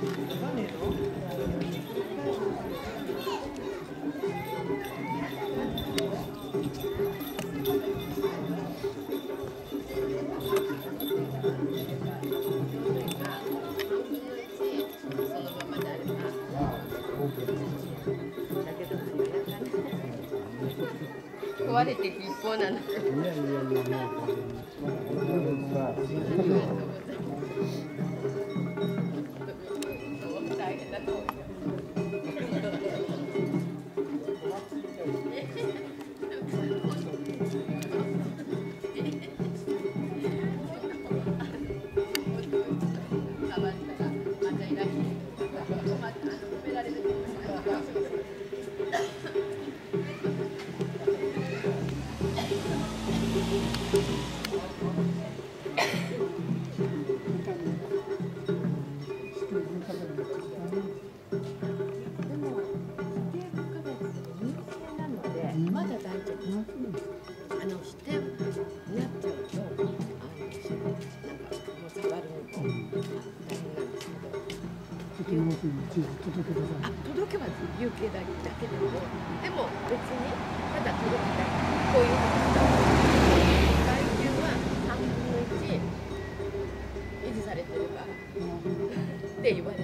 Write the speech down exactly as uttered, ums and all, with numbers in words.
壊れていく一方なの。いやいやいや、大変だと思うよ。あ、届けば有形だけでも、でも別にただ届けたい。こういう外見はさんぶんのいち維持されてるからって言われて。